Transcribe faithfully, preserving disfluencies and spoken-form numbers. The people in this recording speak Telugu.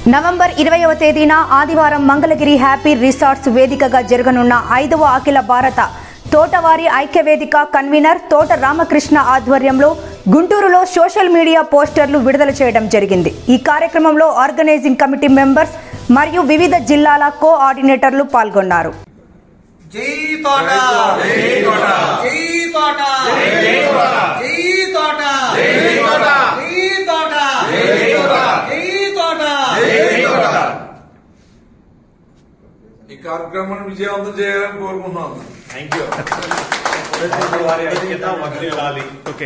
నవంబర్ ఇరవైవ తేదీన ఆదివారం మంగళగిరి హ్యాపీ రిసార్ట్స్ వేదికగా జరగనున్న ఐదవ అఖిల భారత తోటవారి ఐక్యవేదిక కన్వీనర్ తోట రామకృష్ణ ఆధ్వర్యంలో గుంటూరులో సోషల్ మీడియా పోస్టర్లు విడుదల చేయడం జరిగింది। ఈ కార్యక్రమంలో ఆర్గనైజింగ్ కమిటీ మెంబర్స్ మరియు వివిధ జిల్లాల కోఆర్డినేటర్లు పాల్గొన్నారు। జై తోట జై తోట జై తోట జై తోట జై తోట జై తోట జై తోట జై తోట జై తోట జై తోట ఈ కార్యక్రమాన్ని విజయవంతం చేయాలని కోరుకుంటున్నాను। Thank you. వారి ఐక్యత వర్ధిల్లాలి। ఓకే